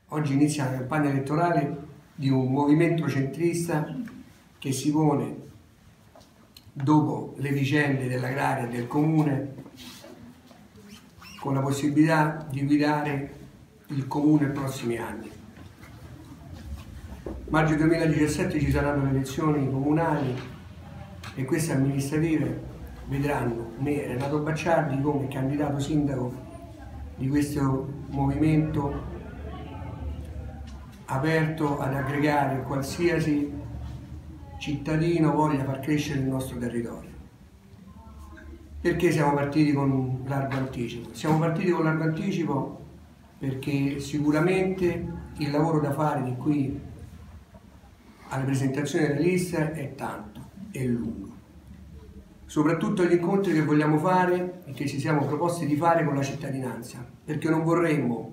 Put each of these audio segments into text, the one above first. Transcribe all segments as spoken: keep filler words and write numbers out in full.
Oggi inizia la campagna elettorale di un movimento centrista che si pone, dopo le vicende dell'agraria e del comune, con la possibilità di guidare il comune nei prossimi anni. Maggio duemiladiciassette ci saranno le elezioni comunali e queste amministrative vedranno me, Renato Bacciardi, come candidato sindaco di questo movimento aperto ad aggregare qualsiasi cittadino voglia far crescere il nostro territorio. Perché siamo partiti con largo anticipo? Siamo partiti con largo anticipo perché sicuramente il lavoro da fare di qui alla presentazione delle liste è tanto, è lungo. Soprattutto gli incontri che vogliamo fare e che ci siamo proposti di fare con la cittadinanza, perché non vorremmo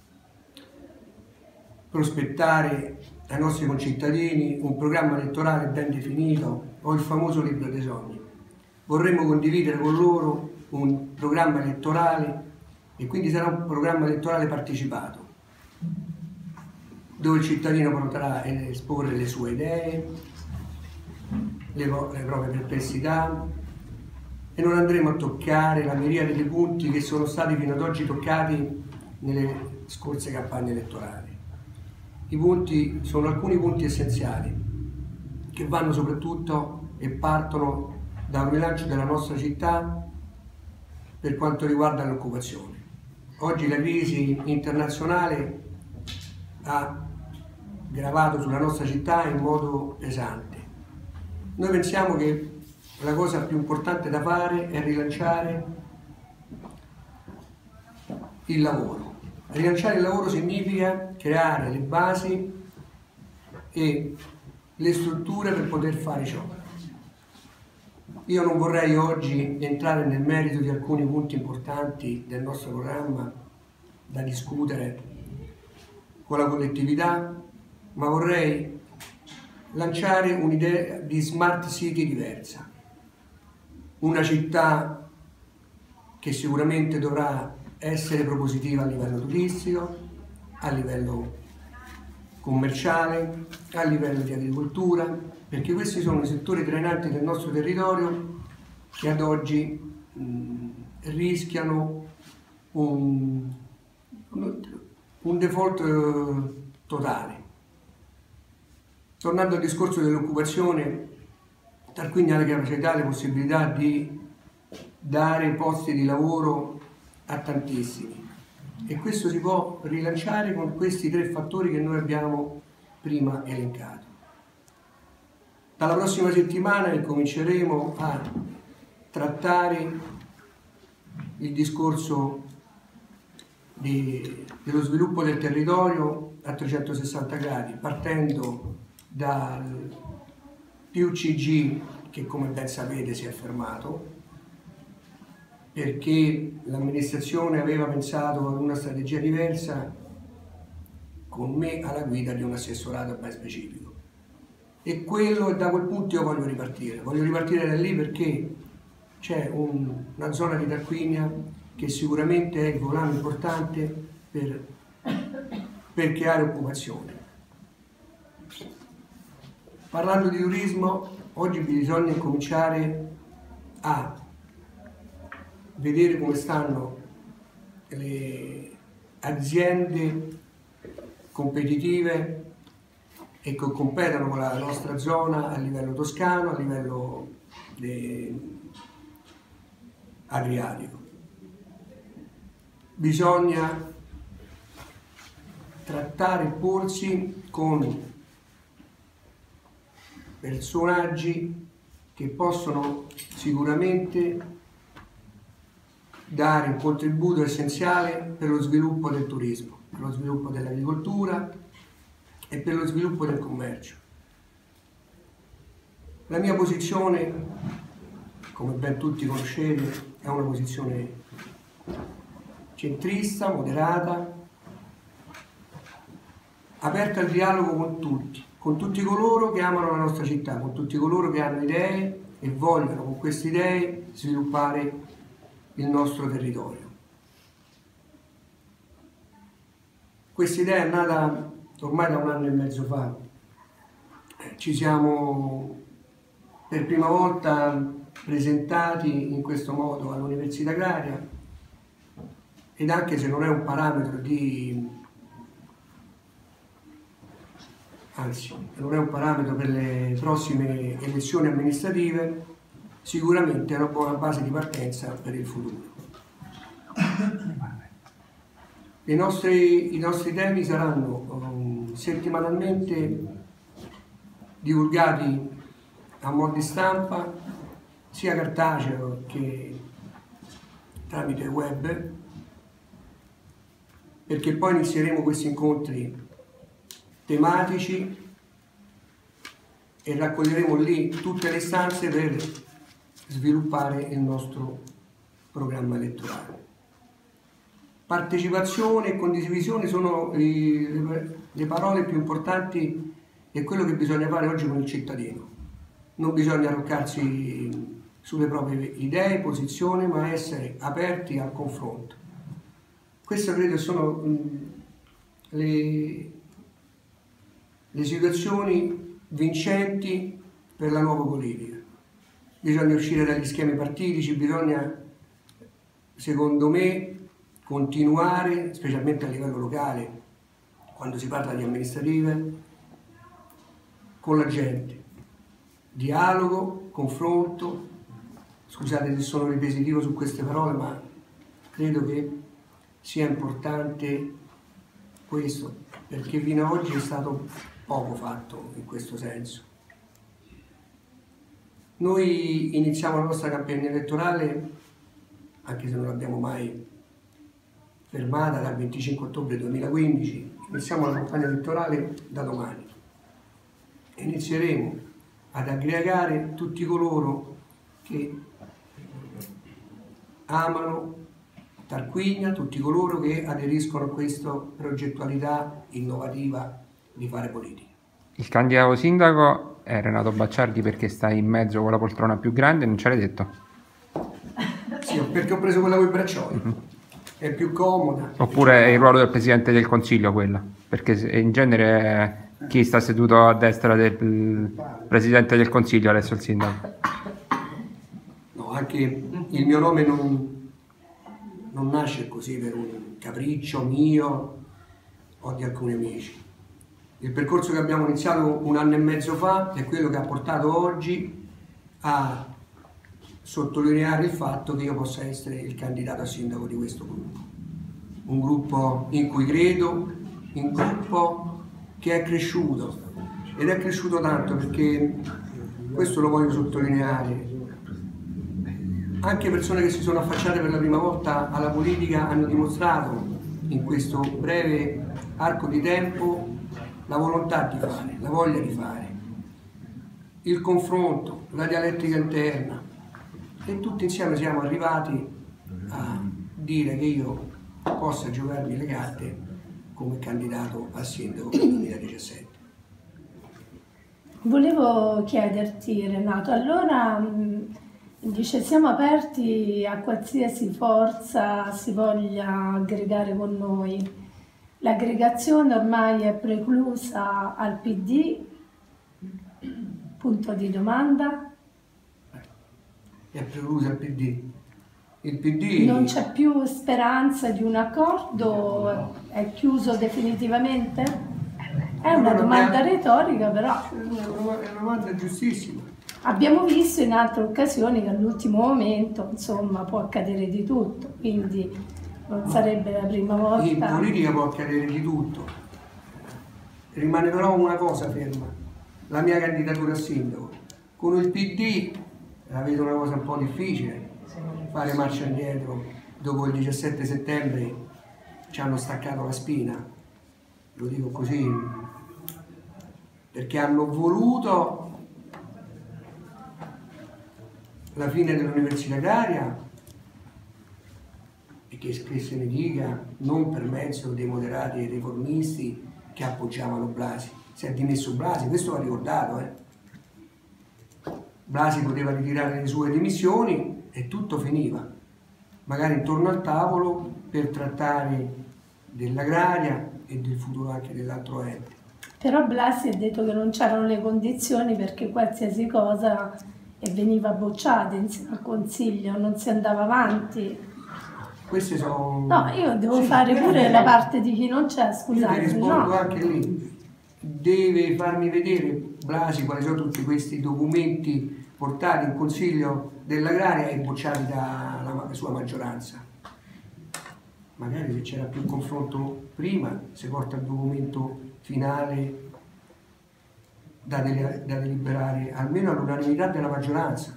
prospettare ai nostri concittadini un programma elettorale ben definito o il famoso libro dei sogni. Vorremmo condividere con loro un programma elettorale e quindi sarà un programma elettorale partecipato, dove il cittadino potrà esporre le sue idee, le, le proprie perplessità e non andremo a toccare la miriade di punti che sono stati fino ad oggi toccati nelle scorse campagne elettorali. I punti sono alcuni punti essenziali che vanno soprattutto e partono da un rilancio della nostra città per quanto riguarda l'occupazione. Oggi la crisi internazionale ha gravato sulla nostra città in modo pesante. Noi pensiamo che la cosa più importante da fare è rilanciare il lavoro. Rilanciare il lavoro significa creare le basi e le strutture per poter fare ciò. Io non vorrei oggi entrare nel merito di alcuni punti importanti del nostro programma da discutere con la collettività, ma vorrei lanciare un'idea di smart city diversa. Una città che sicuramente dovrà essere propositiva a livello turistico, a livello commerciale, a livello di agricoltura, perché questi sono i settori trainanti del nostro territorio che ad oggi mh, rischiano un, un default eh, totale. Tornando al discorso dell'occupazione, quindi alla capacità e le possibilità di dare posti di lavoro a tantissimi, e questo si può rilanciare con questi tre fattori che noi abbiamo prima elencato. Dalla prossima settimana incominceremo a trattare il discorso di, dello sviluppo del territorio a trecentosessanta gradi, partendo dal P U C G che, come ben sapete, si è fermato perché l'amministrazione aveva pensato ad una strategia diversa con me alla guida di un assessorato ben specifico. E quello, da quel punto io voglio ripartire. Voglio ripartire da lì perché c'è un, una zona di Tarquinia che sicuramente è il volano importante per, per creare occupazione. Parlando di turismo, oggi bisogna cominciare a vedere come stanno le aziende competitive e che competono con la nostra zona a livello toscano, a livello adriatico. Bisogna trattare e porsi con personaggi che possono sicuramente dare un contributo essenziale per lo sviluppo del turismo, per lo sviluppo dell'agricoltura e per lo sviluppo del commercio. La mia posizione, come ben tutti conoscete, è una posizione centrista, moderata, aperta al dialogo con tutti, con tutti coloro che amano la nostra città, con tutti coloro che hanno idee e vogliono con queste idee sviluppare il nostro territorio. Questa idea è nata ormai da un anno e mezzo fa. Ci siamo per prima volta presentati in questo modo all'Università Agraria, ed anche se non è un parametro di anzi non è un parametro per le prossime elezioni amministrative, sicuramente è una buona base di partenza per il futuro. I nostri, i nostri temi saranno um, settimanalmente divulgati a mo' di stampa, sia cartaceo che tramite web, perché poi inizieremo questi incontri tematici e raccoglieremo lì tutte le istanze per sviluppare il nostro programma elettorale. Partecipazione e condivisione sono le, le parole più importanti e quello che bisogna fare oggi con il cittadino. Non bisogna arroccarsi sulle proprie idee, posizioni, ma essere aperti al confronto. Queste credo sono mh, le, le situazioni vincenti per la nuova politica. Bisogna uscire dagli schemi partitici, bisogna, secondo me, continuare, specialmente a livello locale, quando si parla di amministrative, con la gente. Dialogo, confronto, scusate se sono ripetitivo su queste parole, ma credo che sia importante questo, perché fino ad oggi è stato poco fatto in questo senso. Noi iniziamo la nostra campagna elettorale, anche se non l'abbiamo mai fermata, dal venticinque ottobre duemilaquindici, iniziamo la campagna elettorale da domani. Inizieremo ad aggregare tutti coloro che amano Tarquinia, tutti coloro che aderiscono a questa progettualità innovativa di fare politica. Il candidato sindaco è Renato Bacciardi perché sta in mezzo con la poltrona più grande, non ce l'hai detto? Sì, perché ho preso quella con i braccioli. Mm-hmm. È più comoda. Oppure è il ruolo del Presidente del Consiglio quella? Perché in genere chi sta seduto a destra del Presidente del Consiglio adesso è il sindaco. No, anche il mio nome non, non nasce così per un capriccio mio o di alcuni amici. Il percorso che abbiamo iniziato un anno e mezzo fa è quello che ha portato oggi a sottolineare il fatto che io possa essere il candidato a sindaco di questo gruppo. Un gruppo in cui credo, un gruppo che è cresciuto, ed è cresciuto tanto perché, questo lo voglio sottolineare, anche persone che si sono affacciate per la prima volta alla politica hanno dimostrato in questo breve arco di tempo la volontà di fare, la voglia di fare, il confronto, la dialettica interna, e tutti insieme siamo arrivati a dire che io possa giocarmi le carte come candidato a sindaco per il duemiladiciassette. Volevo chiederti, Renato, allora dice siamo aperti a qualsiasi forza si voglia aggregare con noi. L'aggregazione ormai è preclusa al P D? Punto di domanda. È preclusa al P D. Il P D... Non c'è più speranza di un accordo? No, no. È chiuso definitivamente? È una domanda abbiamo... retorica, però... È una, è una domanda giustissima. Abbiamo visto in altre occasioni che all'ultimo momento, insomma, può accadere di tutto, quindi non sarebbe la prima volta... In politica può accadere di tutto. Rimane però una cosa ferma, la mia candidatura a sindaco. Con il P D la vedo una cosa un po' difficile, fare marcia indietro. Dopo il diciassette settembre ci hanno staccato la spina, lo dico così, perché hanno voluto la fine dell'Università Agraria, e che, che se ne dica, non per mezzo dei moderati e riformisti che appoggiavano Blasi. Si è dimesso Blasi, questo va ricordato, eh. Blasi poteva ritirare le sue dimissioni e tutto finiva, magari intorno al tavolo per trattare dell'agraria e del futuro anche dell'altro ente. Però Blasi ha detto che non c'erano le condizioni perché qualsiasi cosa veniva bocciata insieme al Consiglio, non si andava avanti. Queste sono... No, io devo sì, fare pure la parte di chi non c'è, scusate. Io ti rispondo no. anche lì. Deve farmi vedere, Blasi, quali sono tutti questi documenti portati in Consiglio dell'Agraria e bocciati dalla sua maggioranza. Magari se c'era più confronto prima, si porta il documento finale da, dele, da deliberare almeno all'unanimità della maggioranza.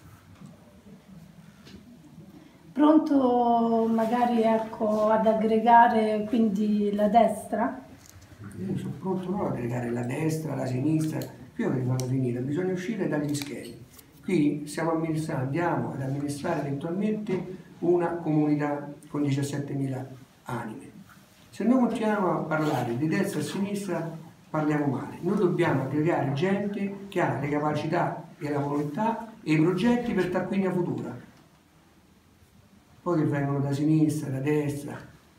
Pronto magari ecco, ad aggregare quindi la destra? Io sono pronto no, ad aggregare la destra, la sinistra, qui devo farla finire, bisogna uscire dagli schemi. Qui stiamo amministrando, andiamo ad amministrare eventualmente una comunità con diciassettemila anime. Se noi continuiamo a parlare di destra e sinistra parliamo male. Noi dobbiamo aggregare gente che ha le capacità e la volontà e i progetti per Tarquinia futura. Poi che vengono da sinistra, da destra.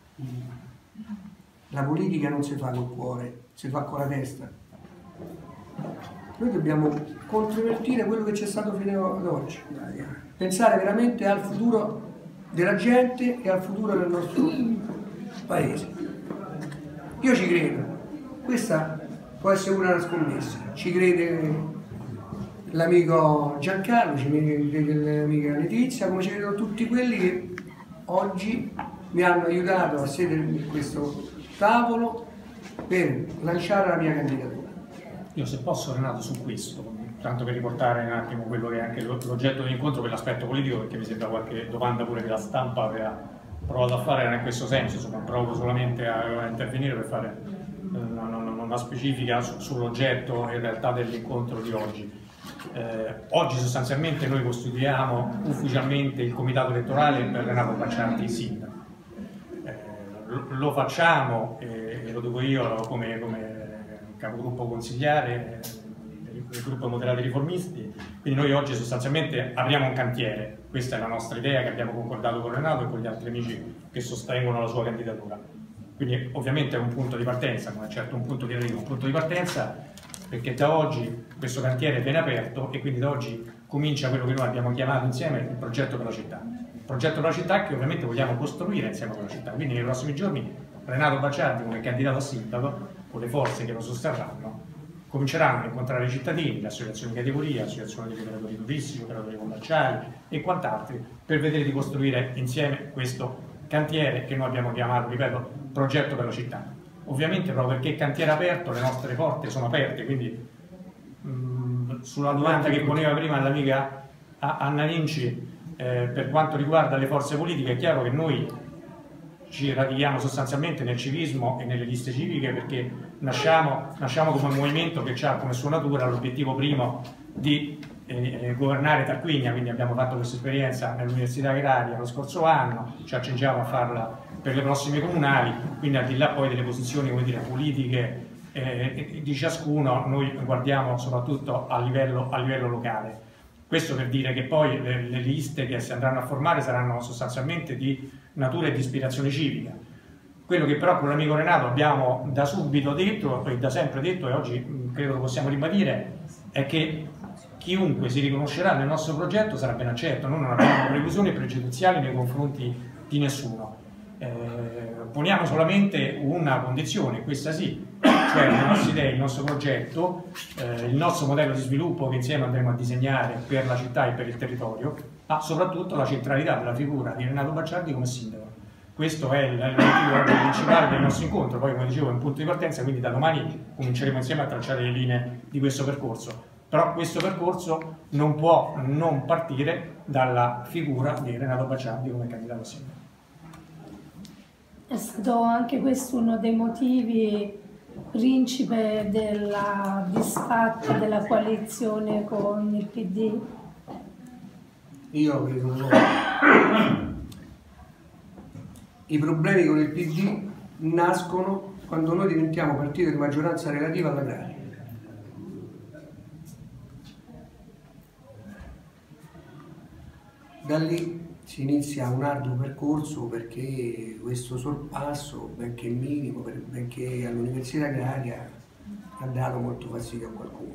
La politica non si fa col cuore, si fa con la testa. Noi dobbiamo controvertire quello che c'è stato fino ad oggi. Pensare veramente al futuro della gente e al futuro del nostro paese. Io ci credo. Questa può essere una scommessa. Ci crede l'amico Giancarlo, ci crede l'amica Letizia, come ci credono tutti quelli che oggi mi hanno aiutato a sedermi in questo tavolo per lanciare la mia candidatura. Io se posso, Renato, su questo, tanto per riportare un attimo quello che è anche l'oggetto dell'incontro, quell'aspetto politico, perché mi sembra qualche domanda pure che la stampa aveva provato a fare era in questo senso, insomma, provo solamente a, a intervenire per fare una, una, una specifica su, sull'oggetto in realtà dell'incontro di oggi. Eh, oggi sostanzialmente noi costituiamo ufficialmente il comitato elettorale per Renato Bacciardi sindaco. Eh, lo, lo facciamo, eh, e lo dico io come, come capogruppo consigliare eh, del gruppo Moderati Riformisti, quindi noi oggi sostanzialmente apriamo un cantiere, questa è la nostra idea che abbiamo concordato con Renato e con gli altri amici che sostengono la sua candidatura. Quindi ovviamente è un punto di partenza, non è certo un punto di arrivo, un punto di partenza perché da oggi questo cantiere viene aperto e quindi da oggi comincia quello che noi abbiamo chiamato insieme il progetto per la città. Il progetto per la città che ovviamente vogliamo costruire insieme con la città, quindi nei prossimi giorni Renato Bacciardi come candidato a sindaco, con le forze che lo sosterranno, cominceranno a incontrare i cittadini, le associazioni di categoria, associazioni di operatori turistici, operatori commerciali e quant'altri, per vedere di costruire insieme questo cantiere che noi abbiamo chiamato, ripeto, progetto per la città. Ovviamente proprio perché il cantiere è aperto, le nostre porte sono aperte, quindi mh, sulla domanda che poneva prima l'amica Anna Vinci, eh, per quanto riguarda le forze politiche, è chiaro che noi ci radichiamo sostanzialmente nel civismo e nelle liste civiche perché nasciamo, nasciamo come un movimento che ha come sua natura l'obiettivo primo di eh, governare Tarquinia, quindi abbiamo fatto questa esperienza nell'Università Agraria lo scorso anno, ci accingiamo a farla per le prossime comunali, quindi al di là poi delle posizioni come dire, politiche eh, di ciascuno, noi guardiamo soprattutto a livello, a livello locale. Questo per dire che poi le, le liste che si andranno a formare saranno sostanzialmente di natura e di ispirazione civica. Quello che però con l'amico Renato abbiamo da subito detto e da sempre detto e oggi credo lo possiamo ribadire è che chiunque si riconoscerà nel nostro progetto sarà ben accetto, noi non abbiamo preclusioni pregiudiziali nei confronti di nessuno. Eh, poniamo solamente una condizione, questa sì, cioè le nostre idee, il nostro progetto, eh, il nostro modello di sviluppo che insieme andremo a disegnare per la città e per il territorio, ma soprattutto la centralità della figura di Renato Bacciardi come sindaco. Questo è il motivo principale del nostro incontro, poi come dicevo è un punto di partenza, quindi da domani cominceremo insieme a tracciare le linee di questo percorso. Però questo percorso non può non partire dalla figura di Renato Bacciardi come candidato a sindaco. È stato anche questo uno dei motivi principe della disfatta della coalizione con il P D? Io credo no. I problemi con il P D nascono quando noi diventiamo partito di maggioranza relativa all'agraria. Da lì si inizia un arduo percorso perché questo sorpasso, benché minimo, benché all'università agraria, ha dato molto fastidio a qualcuno.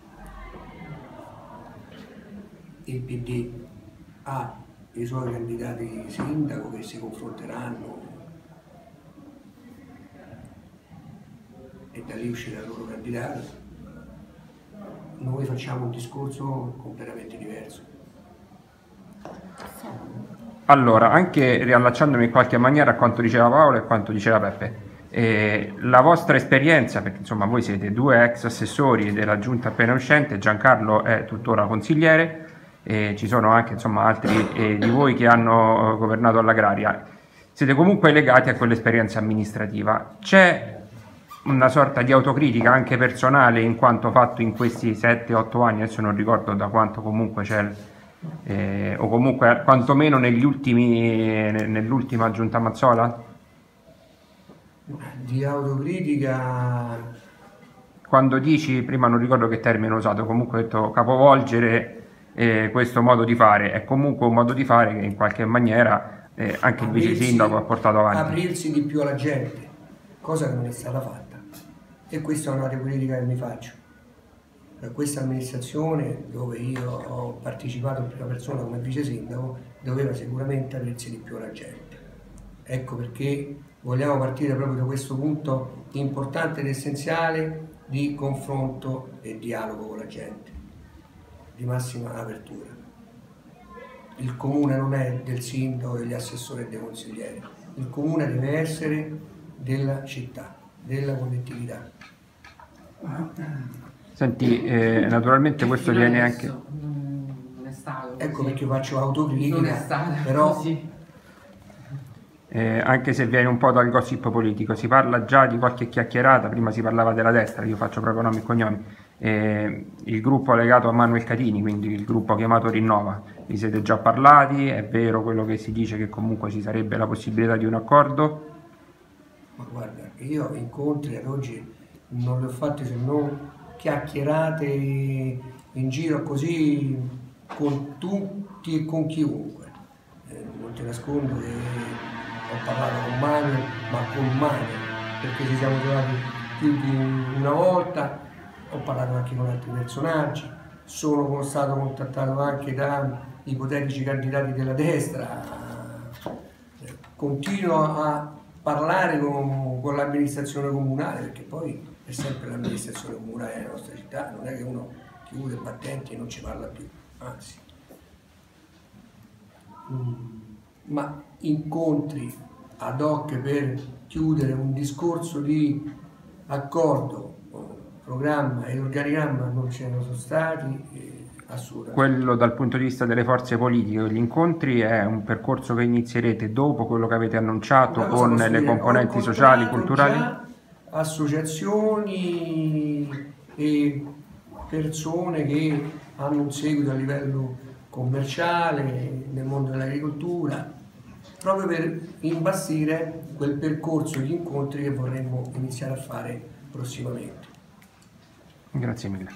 Il P D ha i suoi candidati sindaco che si confronteranno e da lì uscirà il loro candidato. Noi facciamo un discorso completamente diverso. Allora, anche riallacciandomi in qualche maniera a quanto diceva Paolo e a quanto diceva Peppe, eh, la vostra esperienza, perché insomma voi siete due ex assessori della giunta appena uscente, Giancarlo è tuttora consigliere, e ci sono anche insomma altri eh, di voi che hanno eh, governato all'agraria, siete comunque legati a quell'esperienza amministrativa. C'è una sorta di autocritica anche personale in quanto fatto in questi sette otto anni, adesso non ricordo da quanto comunque c'è, eh, o comunque quantomeno negli ultimi, nell'ultima giunta Mazzola? Di autocritica... Quando dici, prima non ricordo che termine ho usato, comunque ho detto capovolgere eh, questo modo di fare, è comunque un modo di fare che in qualche maniera eh, anche il vice sindaco ha portato avanti. Aprirsi di più alla gente, cosa che non è stata fatta. E questa è una critica che mi faccio. Per questa amministrazione, dove io ho partecipato in prima persona come vice sindaco, doveva sicuramente aprirsi di più alla gente. Ecco perché vogliamo partire proprio da questo punto importante ed essenziale di confronto e dialogo con la gente, di massima apertura. Il comune non è del sindaco, degli assessori e dei consiglieri, il comune deve essere della città, della collettività. Senti, eh, naturalmente questo viene anche... Non è stato così. Ecco perché faccio autocritica, non è stato però... così. Eh, anche se viene un po' dal gossip politico, si parla già di qualche chiacchierata, prima si parlava della destra, io faccio proprio nomi e cognomi, eh, il gruppo legato a Manuel Catini, quindi il gruppo chiamato Rinnova, vi siete già parlati, è vero quello che si dice che comunque ci sarebbe la possibilità di un accordo? Ma guarda, io incontri ad oggi non li ho fatti se non chiacchierate in giro così con tutti e con chiunque. Eh, non ti nascondo che ho parlato con Manuel, ma con Manuel, perché ci siamo trovati più di una volta, ho parlato anche con altri personaggi, sono stato contattato anche da ipotetici candidati della destra, eh, continuo a parlare con, con l'amministrazione comunale, perché poi è sempre l'amministrazione comunale della nostra città, non è che uno chiude i battenti e non ci parla più, anzi. Mm. Ma incontri ad hoc per chiudere un discorso di accordo, programma e organigramma non ce ne sono stati, eh, assolutamente. Quello dal punto di vista delle forze politiche, gli incontri è un percorso che inizierete dopo quello che avete annunciato con le componenti sociali, culturali? Associazioni e persone che hanno un seguito a livello commerciale nel mondo dell'agricoltura, proprio per imbastire quel percorso di incontri che vorremmo iniziare a fare prossimamente. Grazie mille.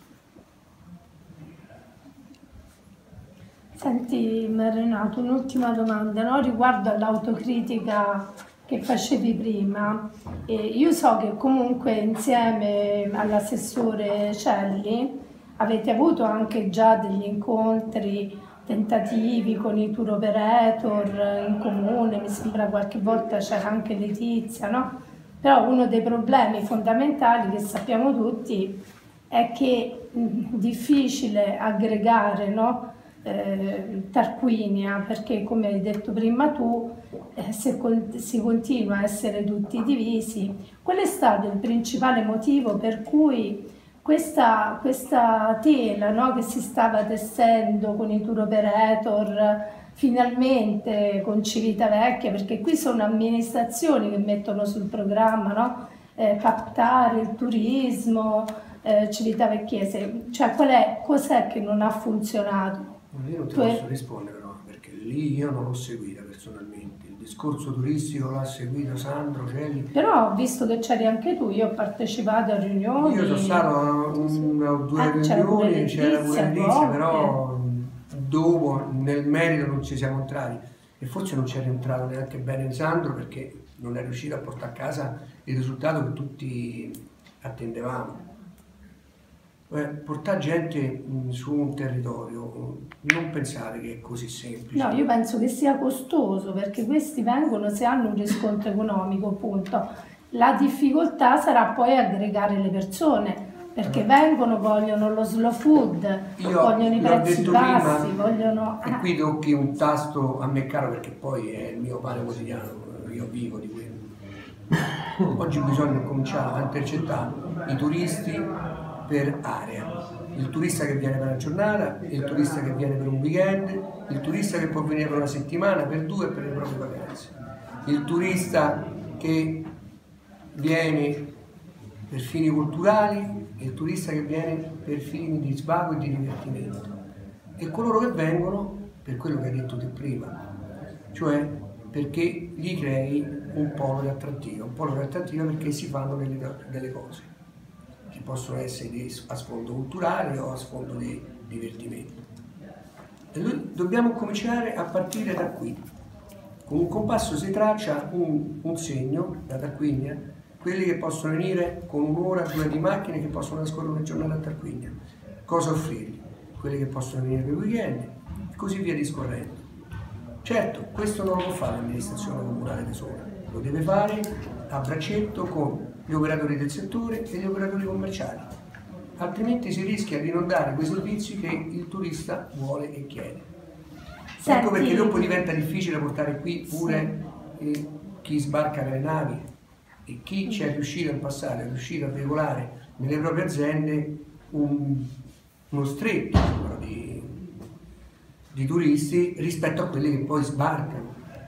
Senti Renato, un'ultima domanda, no? Riguardo all'autocritica che facevi prima. E io so che comunque insieme all'assessore Celli avete avuto anche già degli incontri, tentativi con i tour operator in comune, mi sembra qualche volta c'era anche Letizia, no? Però uno dei problemi fondamentali che sappiamo tutti è che è difficile aggregare, no? eh, Tarquinia, perché come hai detto prima tu, eh, se con, si continua a essere tutti divisi. Qual è stato il principale motivo per cui questa, questa tela, no, che si stava tessendo con i tour operator, finalmente con Civitavecchia, perché qui sono amministrazioni che mettono sul programma, no? eh, captare il turismo, eh, Civitavecchiese, cioè qual è, cos'è che non ha funzionato? Io non ti Tu posso è... rispondere però, perché lì io non l'ho seguita personalmente, il discorso turistico l'ha seguito Sandro Celli. Però ho visto che c'eri anche tu, io ho partecipato a riunioni. Io sono stato a una o due ah, riunioni, c'era pure Letizia, volte. però dopo nel merito non ci siamo entrati e forse non ci è rientrato neanche bene Sandro perché non è riuscito a portare a casa il risultato che tutti attendevamo. Eh, portare gente mh, su un territorio, non pensate che è così semplice. No, io penso che sia costoso perché questi vengono se hanno un riscontro economico, appunto. La difficoltà sarà poi aggregare le persone perché vengono, vogliono lo slow food, Io vogliono i prezzi bassi, prima, vogliono... E qui tocchi un tasto a me caro perché poi è il mio pane quotidiano, io vivo di quello. Oggi bisogna cominciare a intercettare i turisti per area, il turista che viene per una giornata, il turista che viene per un weekend, il turista che può venire per una settimana, per due e per le proprie vacanze, il turista che viene per fini culturali e il turista che viene per fini di svago e di divertimento e coloro che vengono per quello che hai detto te prima, cioè perché gli crei un polo di attrattiva, un polo di attrattiva perché si fanno delle, delle cose che possono essere a sfondo culturale o a sfondo di divertimento. E noi dobbiamo cominciare a partire da qui. Con un compasso si traccia un, un segno da Tarquinia, quelli che possono venire con un'ora, due di macchine che possono trascorrere una giornata a Tarquinia. Cosa offrirgli? Quelli che possono venire per il weekend, e così via discorrendo. Certo, questo non lo può fare l'amministrazione comunale da sola, lo deve fare a braccetto con gli operatori del settore e gli operatori commerciali, altrimenti si rischia di non dare quei servizi che il turista vuole e chiede. Senti. Ecco perché dopo diventa difficile portare qui pure eh, chi sbarca le navi e chi ci è riuscito in passato, è riuscito a regolare nelle proprie aziende un, uno stretto numero di, di turisti rispetto a quelli che poi sbarcano.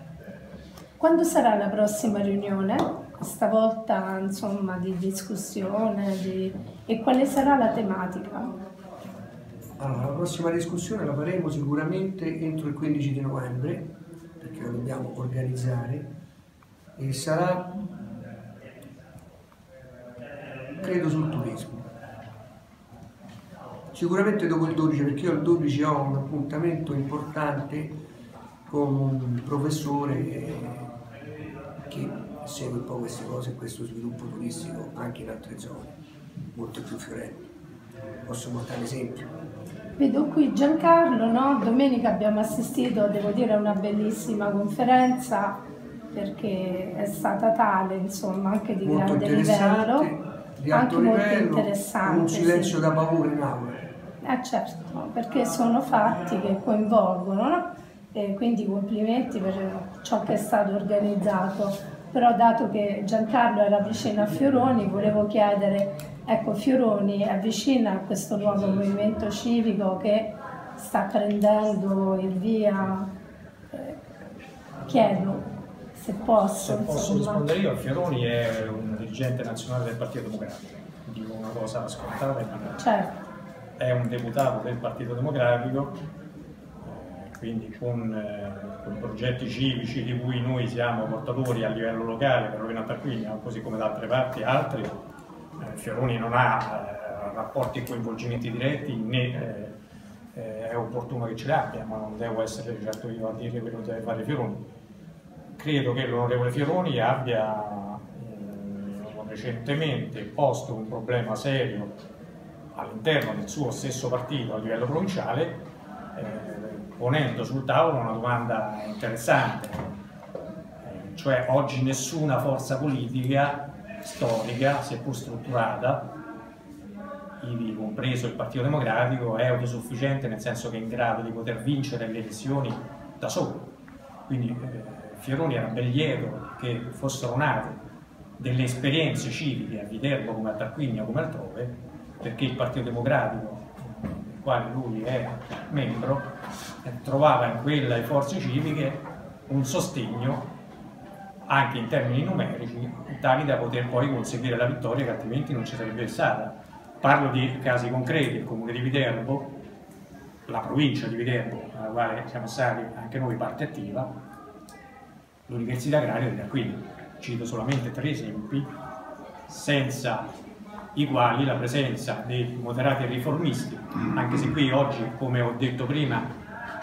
Quando sarà la prossima riunione? Stavolta insomma di discussione di... e quale sarà la tematica? Allora, la prossima discussione la faremo sicuramente entro il quindici di novembre perché lo dobbiamo organizzare e sarà credo sul turismo, sicuramente dopo il dodici perché io il dodici ho un appuntamento importante con un professore che segue un po' queste cose, questo sviluppo turistico anche in altre zone, molto più fiorenti. Posso portare un esempio? Vedo qui Giancarlo, no? Domenica abbiamo assistito, devo dire, a una bellissima conferenza perché è stata tale, insomma, anche di molto grande livello, di alto anche livello, molto interessante. un silenzio sì. da paura in aula. Eh certo, perché sono fatti che coinvolgono, no? E quindi complimenti per ciò che è stato organizzato. Però dato che Giancarlo era vicino a Fioroni, volevo chiedere, ecco, Fioroni è vicino a questo nuovo movimento civico che sta prendendo il via, eh, chiedo se posso. Se posso insomma. rispondere io, Fioroni è un dirigente nazionale del Partito Democratico, dico una cosa scontata e banale. Certo. È un deputato del Partito Democratico, quindi con, eh, con progetti civici di cui noi siamo portatori a livello locale, perlomeno a Tarquinia, così come da altre parti altri. Eh, Fioroni non ha eh, rapporti e coinvolgimenti diretti né eh, eh, è opportuno che ce l'abbia, ma non devo essere certo io a dire quello che deve fare Fioroni. Credo che l'onorevole Fioroni abbia eh, recentemente posto un problema serio all'interno del suo stesso partito a livello provinciale, eh, ponendo sul tavolo una domanda interessante, eh, cioè oggi nessuna forza politica storica, seppur strutturata, ivi compreso il Partito Democratico, è autosufficiente nel senso che è in grado di poter vincere le elezioni da solo. Quindi eh, Fioroni era ben lieto che fossero nate delle esperienze civiche a Viterbo come a Tarquinia come altrove, perché il Partito Democratico, del quale lui è membro, trovava in quelle forze civiche un sostegno anche in termini numerici tali da poter poi conseguire la vittoria che altrimenti non ci sarebbe stata. Parlo di casi concreti: il comune di Viterbo, la provincia di Viterbo, nella quale siamo stati anche noi parte attiva, l'Università Agraria di Tarquinia. Cito solamente tre esempi, senza i quali la presenza dei moderati e riformisti, anche se qui oggi, come ho detto prima,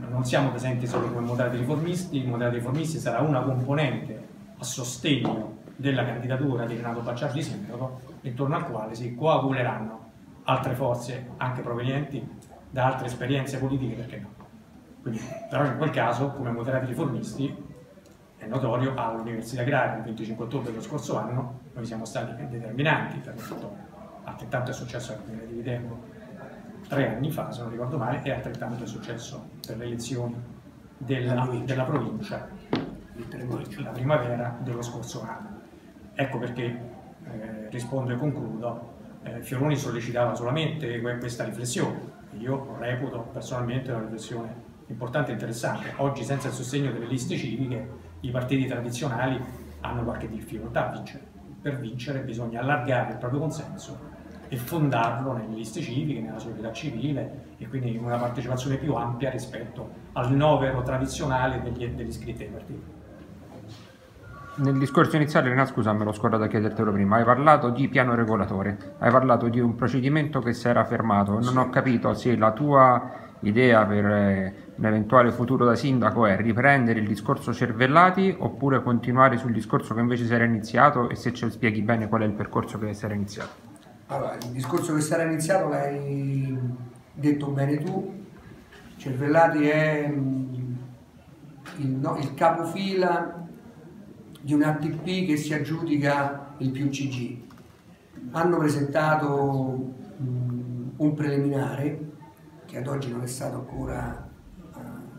non siamo presenti solo come moderati riformisti, i moderati riformisti sarà una componente a sostegno della candidatura di Renato Bacciardi sindaco, intorno al quale si coaguleranno altre forze anche provenienti da altre esperienze politiche, perché no? Quindi, però in quel caso, come moderati riformisti, è notorio all'Università Agraria il venticinque ottobre dello scorso anno noi siamo stati determinanti, per fatto altrettanto è successo a Comune di Viterbo tre anni fa, se non ricordo male, e altrettanto è successo per le elezioni della, della provincia la primavera dello scorso anno. Ecco perché eh, rispondo e concludo. Eh, Fioroni sollecitava solamente questa riflessione, io reputo personalmente una riflessione importante e interessante. Oggi, senza il sostegno delle liste civiche, i partiti tradizionali hanno qualche difficoltà a vincere. Per vincere bisogna allargare il proprio consenso e fondarlo nelle liste civiche, nella società civile, e quindi una partecipazione più ampia rispetto al novero tradizionale degli, degli iscritti ai partiti. Nel discorso iniziale, Renato, scusa, me l'ho scordato a chiedertelo prima, hai parlato di piano regolatore, hai parlato di un procedimento che si era fermato. Non ho capito se la tua idea per un eventuale futuro da sindaco è riprendere il discorso Cervellati oppure continuare sul discorso che invece si era iniziato, e se ce lo spieghi bene qual è il percorso che si era iniziato. Allora, il discorso che si era iniziato l'hai detto bene tu. Cervellati è il, no, il capofila di un A T P che si aggiudica il più C G. Hanno presentato mh, un preliminare che ad oggi non è stato ancora uh,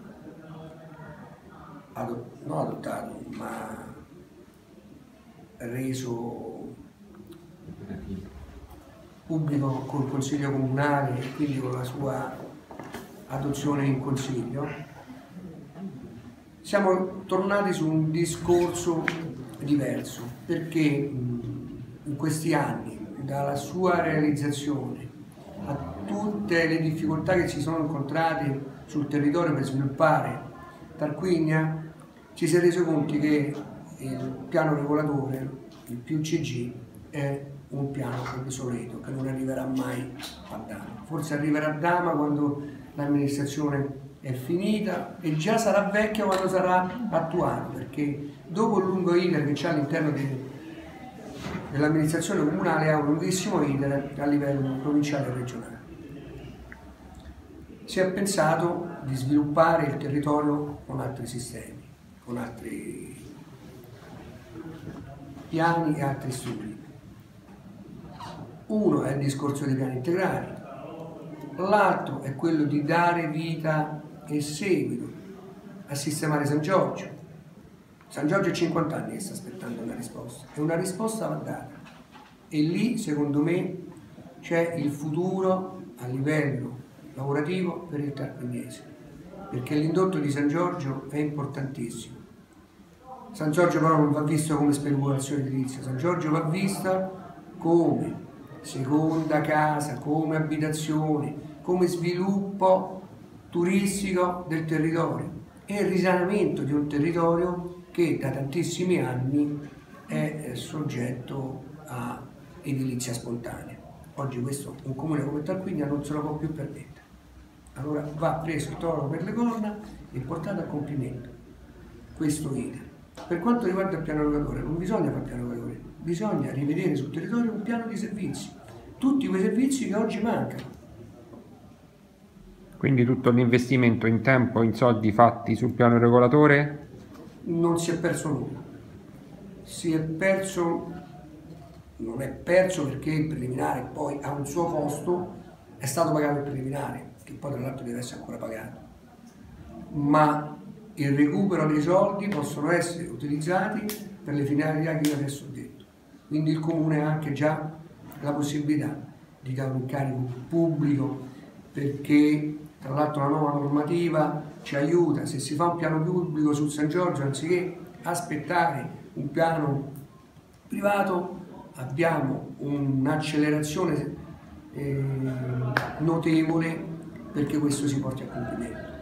adott non adottato, ma reso pubblico col Consiglio Comunale e quindi con la sua adozione in Consiglio. Siamo tornati su un discorso diverso, perché in questi anni, dalla sua realizzazione a tutte le difficoltà che si sono incontrate sul territorio per sviluppare Tarquinia, ci si è reso conto che il piano regolatore, il più C G, è un piano obsoleto, che non arriverà mai a Dama. Forse arriverà a Dama quando l'amministrazione è finita e già sarà vecchia quando sarà attuato, perché dopo il lungo iter che c'è all'interno dell'amministrazione comunale ha un lunghissimo iter a livello provinciale e regionale. Si è pensato di sviluppare il territorio con altri sistemi, con altri piani e altri studi. Uno è il discorso dei piani integrali, l'altro è quello di dare vita e seguito a sistemare San Giorgio. San Giorgio è cinquanta anni che sta aspettando una risposta e una risposta va data, e lì secondo me c'è il futuro a livello lavorativo per il tarquiniese, perché l'indotto di San Giorgio è importantissimo. San Giorgio però non va visto come speculazione edilizia, San Giorgio va vista come seconda casa, come abitazione, come sviluppo turistico del territorio e il risanamento di un territorio che da tantissimi anni è soggetto a edilizia spontanea. Oggi questo un comune come Tarquinia non se lo può più permettere. Allora va preso il toro per le corna e portato a compimento questo iter. Per quanto riguarda il piano regolatore, non bisogna fare il piano regolatore, bisogna rivedere sul territorio un piano di servizi, tutti quei servizi che oggi mancano. Quindi tutto l'investimento in tempo e in soldi fatti sul piano regolatore? Non si è perso nulla. Si è perso, non è perso perché il preliminare poi ha un suo costo, è stato pagato il preliminare, che poi tra l'altro deve essere ancora pagato. Ma il recupero dei soldi possono essere utilizzati per le finalità che io adesso ho detto. Quindi il Comune ha anche già la possibilità di dare un incarico pubblico, perché tra l'altro la nuova normativa ci aiuta. Se si fa un piano pubblico sul San Giorgio, anziché aspettare un piano privato, abbiamo un'accelerazione eh, notevole perché questo si porti a compimento.